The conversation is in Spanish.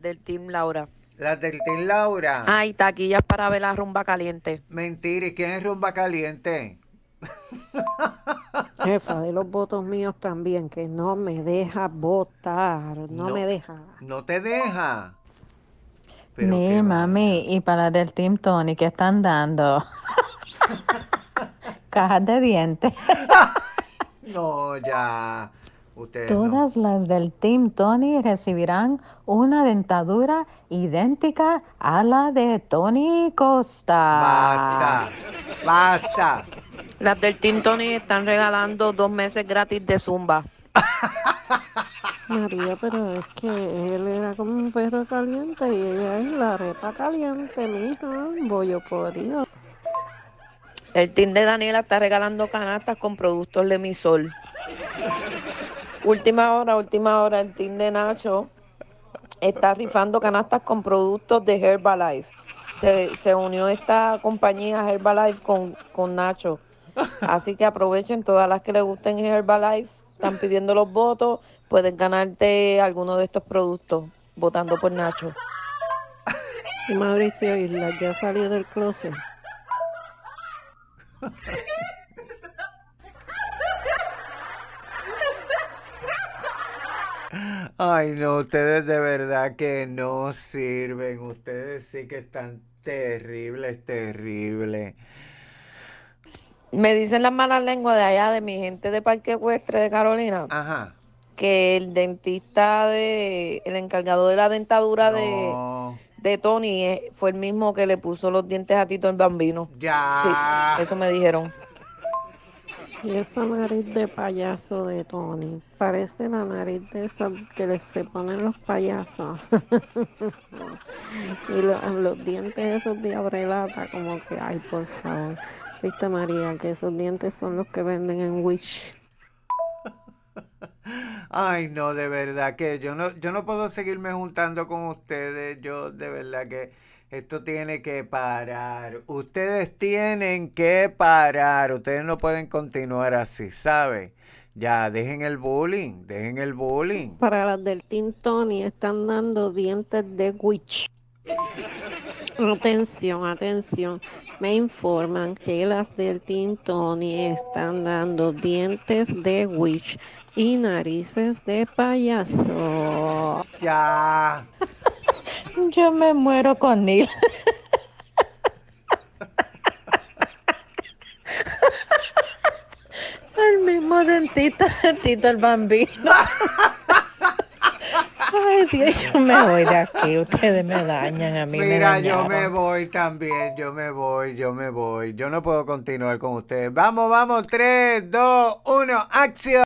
del Team Laura. Las del Team Laura. Ay, taquillas para ver la rumba caliente. Mentira, ¿y quién es Rumba Caliente? Jefa, de los votos míos también, que no me deja votar, no No, me deja. no te deja. Pero qué Mi vaina. mami, y para del Team Tony, ¿qué están dando? Cajas de dientes. No, ya. Ustedes no. Todas las del Team Tony recibirán una dentadura idéntica a la de Tony Costa. Basta. Basta. Las del Team Tony están regalando 2 meses gratis de Zumba. María, pero es que él era como un perro caliente y ella es la arepa caliente, mija, bollo podrido. El Team de Daniela está regalando canastas con productos Lemisol. Última hora, el Team de Nacho está rifando canastas con productos de Herbalife. Se unió esta compañía Herbalife con Nacho. Así que aprovechen todas las que les gusten Herbalife. Están pidiendo los votos. Puedes ganarte alguno de estos productos votando por Nacho. Y Mauricio Isla ya salió del closet. Ay, no, ustedes de verdad que no sirven. Ustedes sí que están terribles, terribles. Me dicen las malas lenguas de allá, de mi gente de Parque Ecuestre de Carolina, Ajá. que el dentista el encargado de la dentadura No. de Tony fue el mismo que le puso los dientes a Tito el Bambino. Ya. Sí, eso me dijeron. Y esa nariz de payaso de Tony, parece la nariz de esa se ponen los payasos. Y los dientes esos de abrelata, como que, ay, por favor. Viste, María, que esos dientes son los que venden en Wish. Ay, no, de verdad que yo no puedo seguirme juntando con ustedes. Yo de verdad que esto tiene que parar. Ustedes tienen que parar. Ustedes no pueden continuar así, ¿sabe? Ya, dejen el bullying, dejen el bullying. Para las del Team Tony están dando dientes de Wish. Atención, atención. Me informan que las del Team Tony están dando dientes de Wish y narices de payaso. Ya. Yo me muero con Neil. El mismo dentista de Tito el Bambino. Ay, Dios, yo me voy de aquí. Ustedes me dañan, a mí me Mira, yo dañaron. me voy también, yo me voy, yo me voy. Yo no puedo continuar con ustedes. Vamos, vamos, 3, 2, 1, acción.